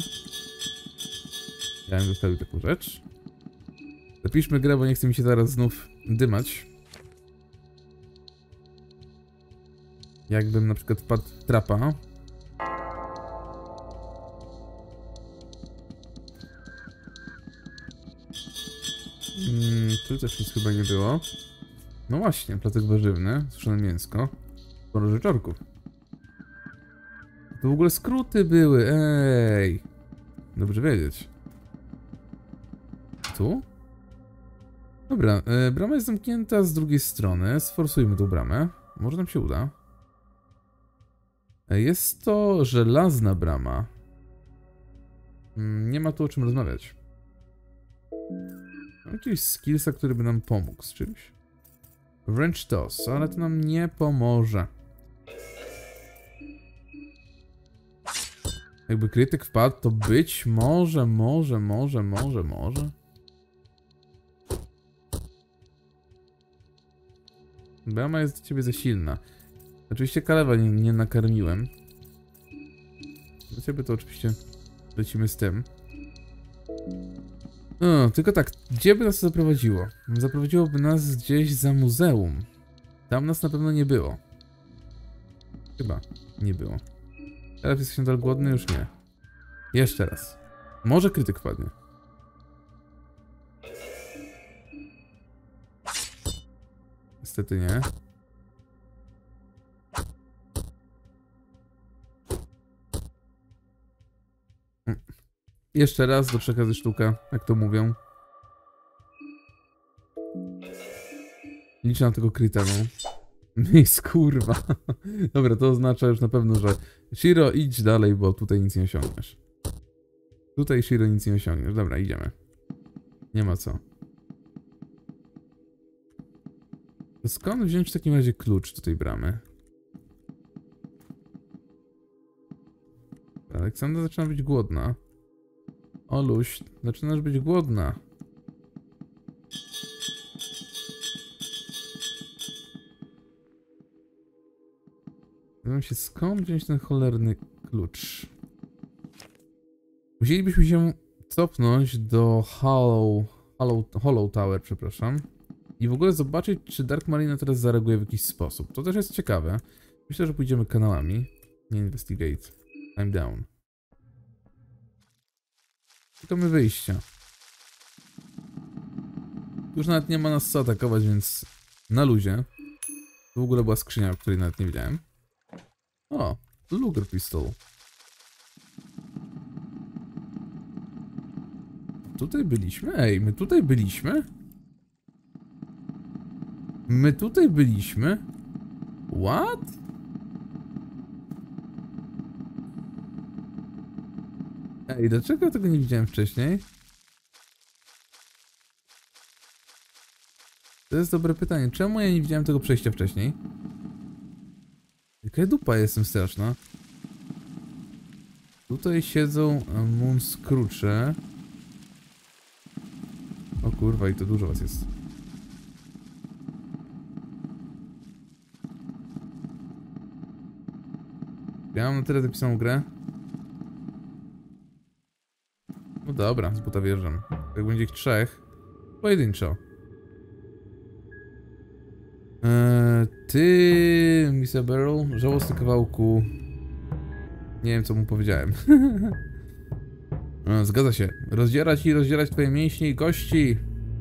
Ja bym zostawił taką rzecz. Zapiszmy grę, bo nie chce mi się zaraz znów dymać. Jakbym na przykład wpadł w trapa. Tu też nic chyba nie było. No właśnie, placek warzywny, suszone mięsko. Sporo rzeczorków. To w ogóle skróty były, ej. Dobrze wiedzieć. Tu? Dobra, brama jest zamknięta z drugiej strony. Sforsujmy tą bramę. Może nam się uda. Jest to żelazna brama. Nie ma tu o czym rozmawiać. Mam jakiegoś skillsa, który by nam pomógł z czymś. Wręcz toss, ale to nam nie pomoże. Jakby krytyk wpadł, to być może. Brama jest do ciebie za silna. Oczywiście kalewa nie nakarmiłem. Do ciebie to oczywiście lecimy z tym. Tylko tak, gdzie by nas to zaprowadziło? Zaprowadziłoby nas gdzieś za muzeum. Tam nas na pewno nie było. Chyba nie było. Teraz jesteś nadal głodny? Już nie. Jeszcze raz. Może krytyk padnie. Niestety nie. Jeszcze raz do 3 razy sztuka, jak to mówią. Liczę na tego kryta, no. Miejsc, kurwa. Dobra, to oznacza już na pewno, że Shiro, idź dalej, bo tutaj nic nie osiągniesz. Tutaj, Shiro, nic nie osiągniesz. Dobra, idziemy. Nie ma co. To skąd wziąć w takim razie klucz do tej bramy? Aleksandra zaczyna być głodna. Oluś, zaczynasz być głodna. Zastanawiam się, skąd wziąć ten cholerny klucz. Musielibyśmy się cofnąć do Hollow Tower, przepraszam. I w ogóle zobaczyć, czy Dark Marina teraz zareaguje w jakiś sposób. To też jest ciekawe. Myślę, że pójdziemy kanałami. Nie investigate. I'm down. Szukamy wyjścia. Już nawet nie ma nas co atakować, więc na luzie. To w ogóle była skrzynia, o której nawet nie widziałem. O, Luger Pistol. Tutaj byliśmy? Ej, my tutaj byliśmy? My tutaj byliśmy? What? Ej, dlaczego ja tego nie widziałem wcześniej? To jest dobre pytanie. Czemu ja nie widziałem tego przejścia wcześniej? Jaka dupa, jestem straszna. Tutaj siedzą Moonscrucze. O kurwa, i to dużo was jest. Ja mam na tyle zapisaną grę. No dobra, z buta wjeżdżam. Jak będzie ich 3, pojedynczo. Ty, Mr. Barrel, żałosny kawałku. Nie wiem, co mu powiedziałem. Zgadza się. Rozdzierać i rozdzierać twoje mięśnie i kości.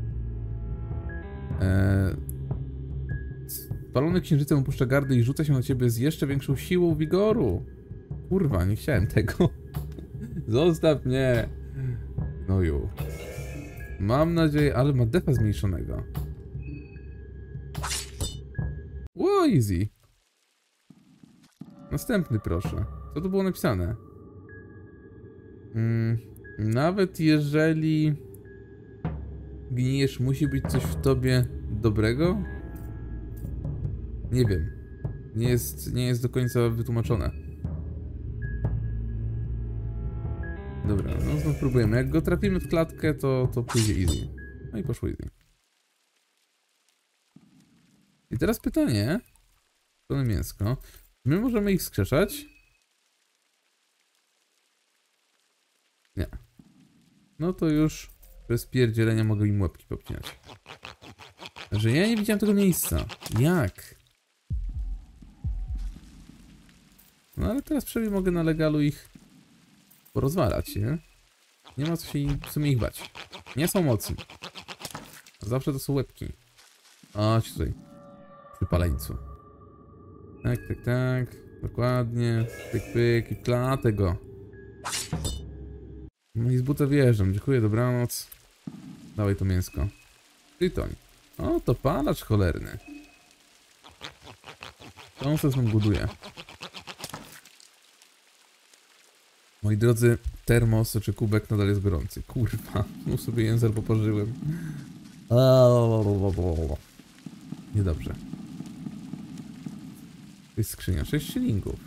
Spalony księżycem opuszcza gardę i rzuca się na ciebie z jeszcze większą siłą wigoru. Kurwa, nie chciałem tego. Zostaw mnie. No ju. Mam nadzieję, ale ma defa zmniejszonego. Ło, easy. Następny, proszę. Co tu było napisane? Nawet jeżeli gnijesz, musi być coś w tobie dobrego? Nie wiem. Nie jest do końca wytłumaczone. Dobra, no znów próbujemy. Jak go trafimy w klatkę, to pójdzie easy. No i poszło easy. I teraz pytanie. Czerwone mięsko. Czy my możemy ich skrzeszać? Nie. No to już bez pierdzielenia mogę im łapki popcinać. Że ja nie widziałem tego miejsca. Jak? No ale teraz przynajmniej mogę na legalu ich porozwalać, nie? Nie ma co się w sumie ich bać. Nie są mocni. Zawsze to są łebki. Chodź tutaj. Przy paleńcu. Tak, tak, tak. Dokładnie. Pyk, pyk i klatę go. No i z buta wjeżdżam. Dziękuję, dobranoc. Dawaj to mięsko. Tytoń. O, to palacz cholerny. To se sam buduje. Moi drodzy, termos czy kubek nadal jest gorący. Kurwa, znów sobie język poparzyłem. Niedobrze. To jest skrzynia 6 szylingów.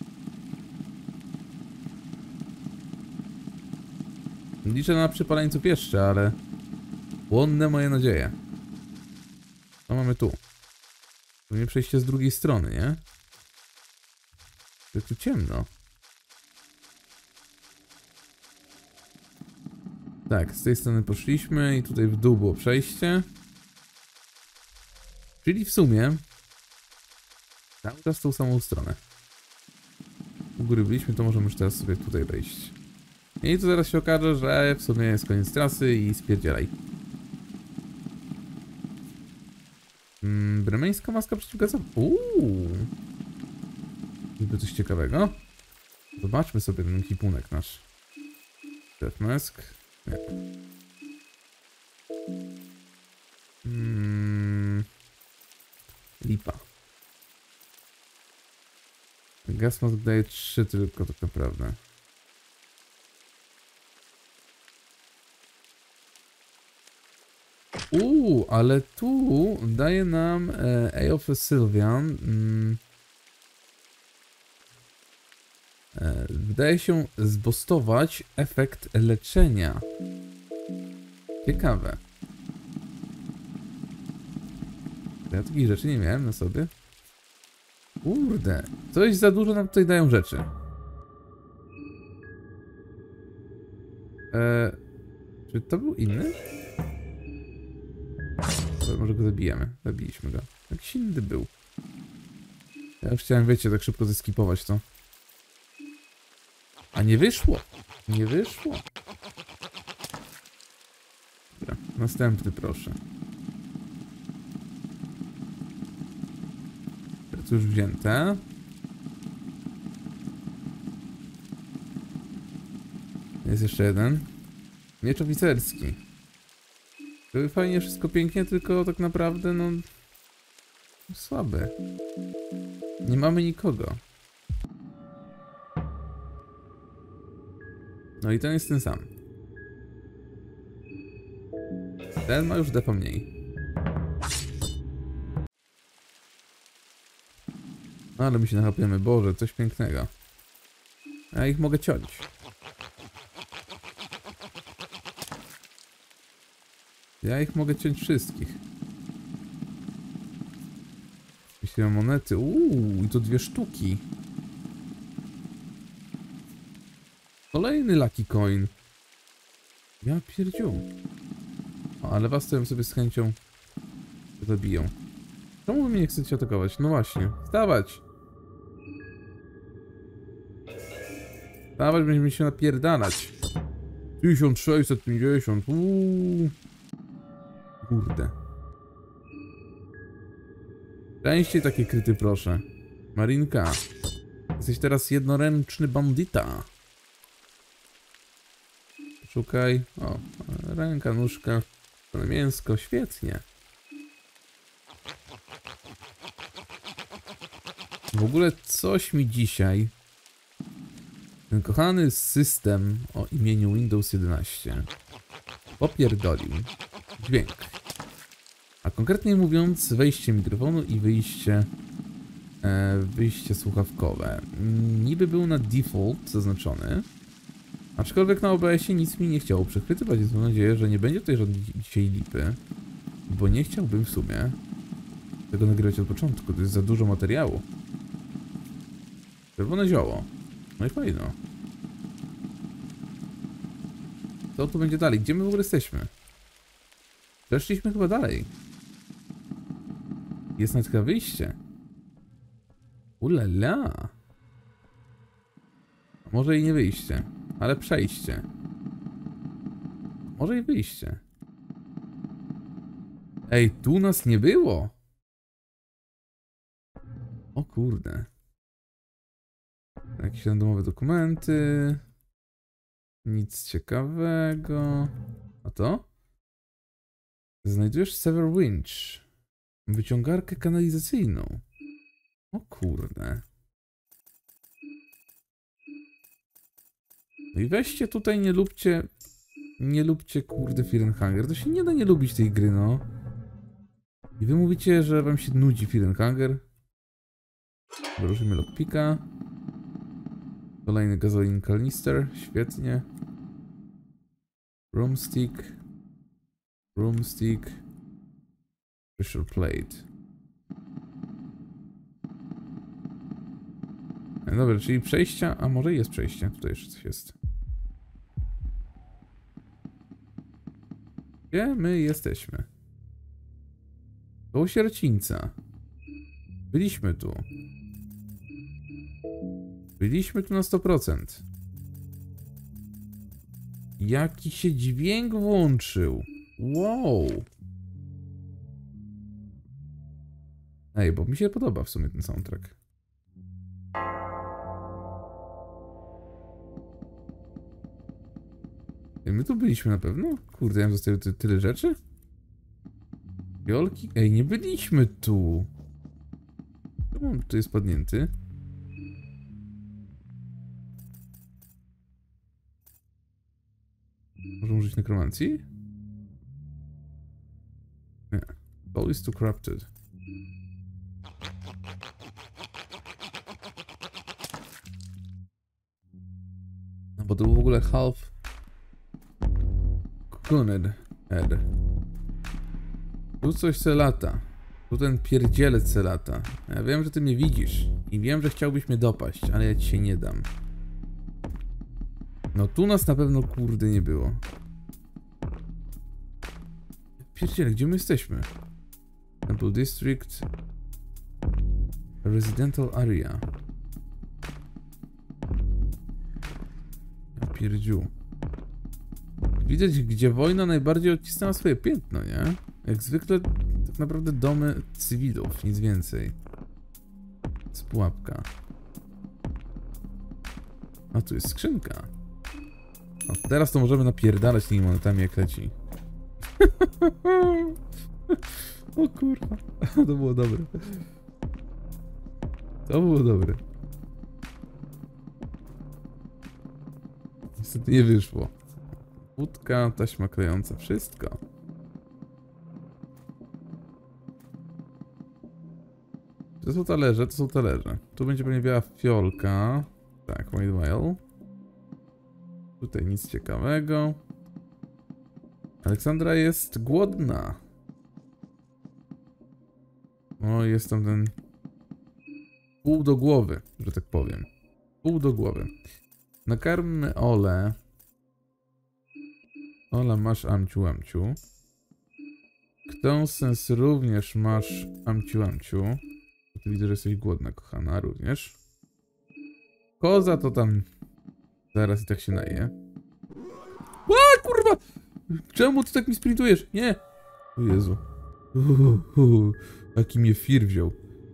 Liczę na przypaleńców jeszcze, ale płonne moje nadzieje. Co mamy tu? Pewnie przejście z drugiej strony, nie? Jak tu ciemno. Tak, z tej strony poszliśmy i tutaj w dół było przejście. Czyli w sumie cały czas w tą samą stronę. U góry byliśmy, to możemy już teraz sobie tutaj wejść. I tu zaraz się okaże, że w sumie jest koniec trasy i spierdzielaj. Bremeńska maska przeciwgazowa. Niby coś ciekawego. Zobaczmy sobie ten hipunek nasz. Death mask. Nie. Lipa. Gas mask daje 3 tylko tak naprawdę. Ale tu daje nam A of Sylvian. Wydaje się zbostować efekt leczenia. Ciekawe. Ja takich rzeczy nie miałem na sobie. Kurde, coś za dużo nam tutaj dają rzeczy. Czy to był inny? Może go zabijemy. Zabiliśmy go. Jakiś inny był. Ja już chciałem, wiecie, tak szybko zeskipować to. A nie wyszło. Nie wyszło. Dobra, następny proszę. To już wzięte. Jest jeszcze jeden. Miecz oficerski. To fajnie, wszystko pięknie, tylko tak naprawdę, no... słabe. Nie mamy nikogo. No i ten jest ten sam. Ten ma już depa mniej. Ale my się nachapiemy, Boże, coś pięknego. A ich mogę ciąć. Ja ich mogę ciąć wszystkich. Jeśli mam monety, i to 2 sztuki. Kolejny Lucky Coin. Ja pierdziu. O, ale was to ja sobie z chęcią zabiją. Czemu wy mnie nie chcecie atakować? No właśnie. Wstawać! Wstawać, będziemy się napierdalać. 1650. Kurde. Częściej takie kryty, proszę. Marinka. Jesteś teraz jednoręczny bandyta. Szukaj. O, ręka, nóżka. Mięsko, świetnie. W ogóle coś mi dzisiaj ten kochany system o imieniu Windows 11 popierdolił dźwięk. A konkretnie mówiąc, wejście mikrofonu i wyjście słuchawkowe. Niby był na default zaznaczony, aczkolwiek na OBS-ie nic mi nie chciało przechwytywać, więc mam nadzieję, że nie będzie tutaj żadnej dzisiaj lipy, bo nie chciałbym w sumie tego nagrywać od początku, to jest za dużo materiału. Czerwone zioło. No i fajno. Co tu będzie dalej? Gdzie my w ogóle jesteśmy? Przeszliśmy chyba dalej. Jest nawet chyba wyjście. Ulala. Może i nie wyjście, ale przejście. Może i wyjście. Ej, tu nas nie było. O kurde. Jakieś randomowe dokumenty. Nic ciekawego. A to? Znajdujesz Sever Winch. Wyciągarkę kanalizacyjną. O kurde. No i weźcie tutaj, nie lubcie. Nie lubcie kurde Fear and Hunger. To się nie da nie lubić tej gry, no. I wy mówicie, że wam się nudzi Fear and Hunger. Wyróżnimy lockpicka. Kolejny gasoline kanister. Świetnie. Broomstick. Broomstick. Pressure plate. Dobra, czyli przejścia, a może jest przejście. Tutaj jeszcze coś jest. Gdzie my jesteśmy? Koło sierocińca. Byliśmy tu. Byliśmy tu na 100%. Jaki się dźwięk włączył. Wow. Ej, bo mi się podoba w sumie ten soundtrack. Ej, my tu byliśmy na pewno? Kurde, ja zostawił tyle rzeczy? Jolki? Ej, nie byliśmy tu. Czemu on tu jest padnięty? Może użyć nekromancji? Nie. Soul is too corrupted. No bo to był w ogóle half cocooned head. Tu coś se lata. Tu ten pierdzielec se lata. Ja wiem, że ty mnie widzisz. I wiem, że chciałbyś mnie dopaść, ale ja ci się nie dam. No tu nas na pewno kurde nie było. Pierdziele, gdzie my jesteśmy? Temple District. Residential Area. Ja pierdziu. Widać, gdzie wojna najbardziej odcisnęła swoje piętno, nie? Jak zwykle tak naprawdę domy cywilów, nic więcej. Z pułapka. A tu jest skrzynka. O, teraz to możemy napierdalać tymi monetami jak leci. O kurwa. To było dobre. To było dobre. Niestety nie wyszło. Łódka, taśma klejąca, wszystko. To są talerze, to są talerze. Tu będzie pewnie biała fiolka. Tak, wait while. Tutaj nic ciekawego. Aleksandra jest głodna. O, jest tam ten pół do głowy, że tak powiem. Pół do głowy. Nakarmmy Ole. Ola, masz amciu, amciu. Ktonsens również masz amciu, amciu. Tu widzę, że jesteś głodna, kochana, również. Koza to tam zaraz i tak się naje. A, kurwa! Czemu ty tak mi sprintujesz? Nie! O Jezu. Jaki mnie fir wziął.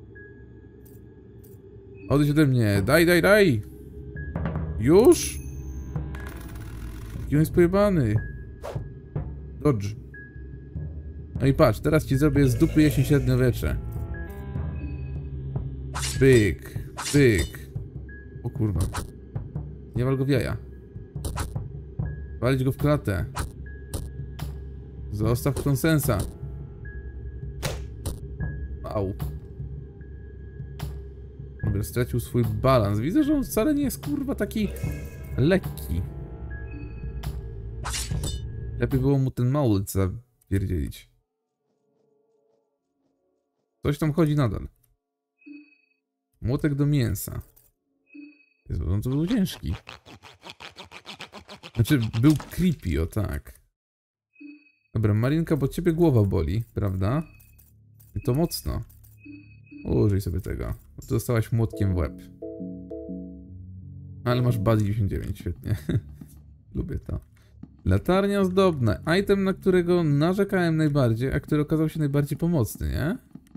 Odejdź ode mnie. Daj, daj, daj! Już? Jaki on jest pojebany. Dodge. No i patrz, teraz ci zrobię z dupy jesień średniowiecze. Pyk, pyk. O kurwa. Nie wal go w jaja. Walić go w klatę. Zostaw konsensa. Au. Dobra, stracił swój balans. Widzę, że on wcale nie jest kurwa taki lekki. Lepiej było mu ten maulec zapierdzielić. Coś tam chodzi nadal. Młotek do mięsa. Jezu, on to był ciężki. Znaczy, był creepy, o tak. Dobra, Marinka, bo ciebie głowa boli, prawda? I to mocno. Użyj sobie tego. Dostałaś młotkiem w łeb. Ale masz BAD 99, świetnie. Lubię to. Latarnia ozdobna. Item, na którego narzekałem najbardziej, a który okazał się najbardziej pomocny, nie?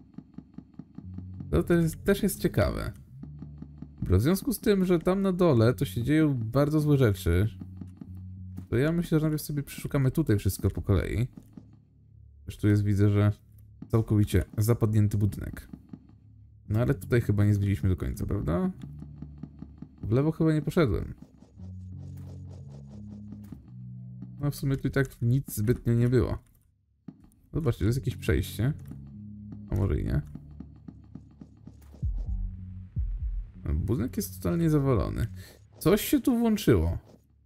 To też jest ciekawe. Dobra, w związku z tym, że tam na dole to się dzieją bardzo złe rzeczy, to ja myślę, że najpierw sobie przeszukamy tutaj wszystko po kolei. Już tu jest, widzę, że całkowicie zapadnięty budynek. No ale tutaj chyba nie zwiedziliśmy do końca, prawda? W lewo chyba nie poszedłem. No w sumie tu i tak nic zbytnio nie było. Zobaczcie, to jest jakieś przejście. A może i nie? No, budynek jest totalnie zawalony. Coś się tu włączyło.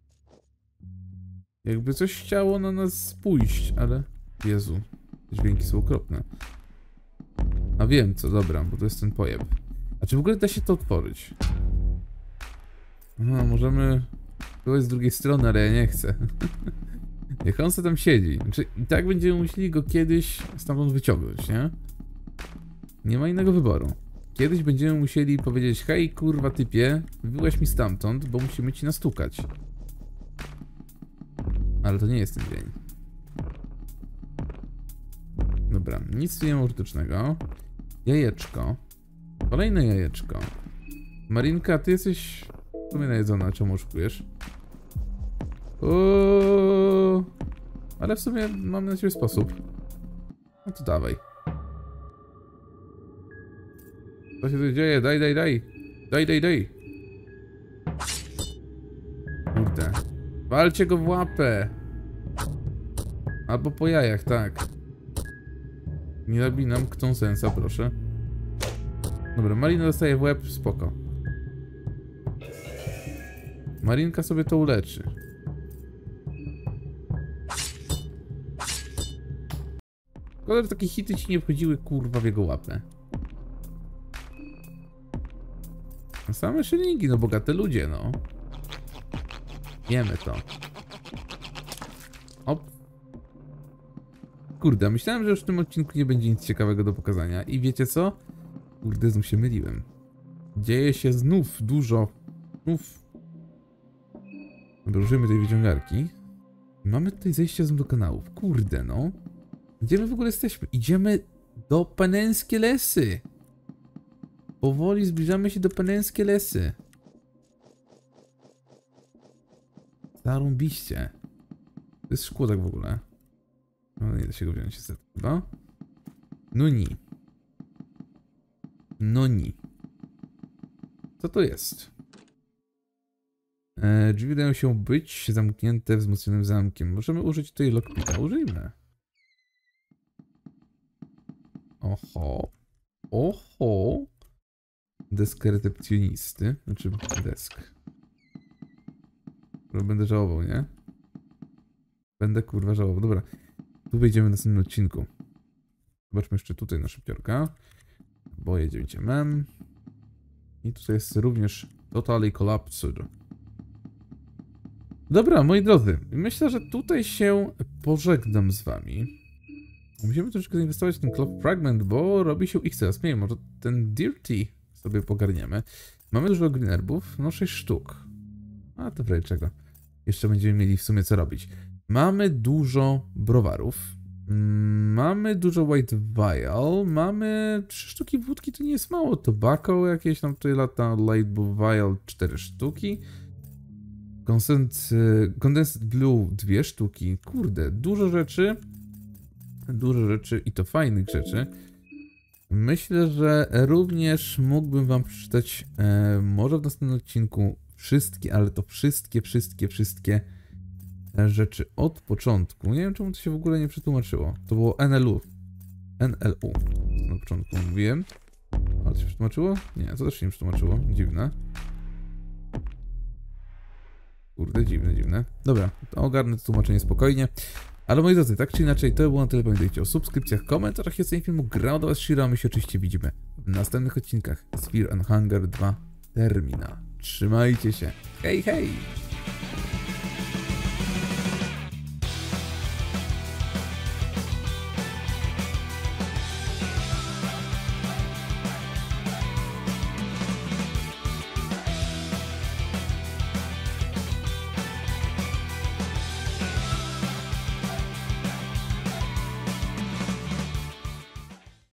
Jakby coś chciało na nas pójść, ale... Jezu, dźwięki są okropne. A wiem co, dobra, bo to jest ten pojeb. A czy w ogóle da się to otworzyć? No, możemy... Byłeś z drugiej strony, ale ja nie chcę. Niech on se tam siedzi. Znaczy, i tak będziemy musieli go kiedyś stamtąd wyciągnąć, nie? Nie ma innego wyboru. Kiedyś będziemy musieli powiedzieć: hej, kurwa typie, wyłaź mi stamtąd, bo musimy ci nastukać. Ale to nie jest ten dzień. Dobra, nic tu nie ma użytecznego. Jajeczko. Kolejne jajeczko. Marinka, ty jesteś w sumie najedzona, czemu oszukujesz? Ale w sumie mam na ciebie sposób. No to dawaj. Co się tu dzieje? Daj, daj, daj. Daj, daj, daj. Kurde. Walcie go w łapę. Albo po jajach, tak. Nie robi nam ktąsensa, proszę. Dobra, Marina dostaje w łeb, spoko. Marinka sobie to uleczy. Szkoda, że takie hity ci nie wchodziły, kurwa, w jego łapę. Same szylingi, no bogate ludzie, no. Wiemy to. Op. Kurde, myślałem, że już w tym odcinku nie będzie nic ciekawego do pokazania. I wiecie co? Kurde, znów się myliłem. Dzieje się znów dużo. Znów. Dobra, użyjmy tej wyciągarki. Mamy tutaj zejście znów do kanałów. Kurde, no. Gdzie my w ogóle jesteśmy? Idziemy do Panenskie Lesy. Powoli zbliżamy się do Panenskie Lesy. Zarąbiście. To jest szkło tak w ogóle. No nie da się go wziąć niestety chyba. No ni. No ni. Co to jest? Drzwi wydają się być zamknięte wzmocnionym zamkiem. Możemy użyć tutaj lockpicka. Użyjmy. Oho. Oho. Deska recepcjonisty. Znaczy desk. Będę żałował, nie? Będę kurwa żałował. Dobra. Tu wejdziemy w następnym odcinku. Zobaczmy jeszcze tutaj na szybciorka. Bo jedziecie mem. I tutaj jest również Totally Collapsed. Dobra, moi drodzy, myślę, że tutaj się pożegnam z wami. Musimy troszeczkę zainwestować w ten Cloth Fragment, bo robi się ich coraz mniej. Może ten Dirty sobie pogarniemy. Mamy dużo Green Herbów, no 6 sztuk. A to wręcz czego. Jeszcze będziemy mieli w sumie co robić. Mamy dużo browarów. Mamy dużo White Vial. Mamy 3 sztuki wódki, to nie jest mało. Tobacco jakieś tam tutaj lata. Light Vial 4 sztuki. Condensed Blue 2 sztuki. Kurde, dużo rzeczy. Dużo rzeczy i to fajnych rzeczy. Myślę, że również mógłbym wam przeczytać może w następnym odcinku wszystkie, ale to wszystkie rzeczy od początku. Nie wiem, czemu to się w ogóle nie przetłumaczyło. To było NLU. NLU. Na początku mówiłem. Ale to się przetłumaczyło? Nie, to też się nie przetłumaczyło. Dziwne. Kurde, dziwne. Dobra, to ogarnę to tłumaczenie spokojnie. Ale moi drodzy, tak czy inaczej, to było na tyle. Pamiętajcie o subskrypcjach, komentarzach i ocenie filmu. Grał do was Shiro, a my się oczywiście widzimy w następnych odcinkach z Fear and Hunger 2 Termina. Trzymajcie się. Hej, hej!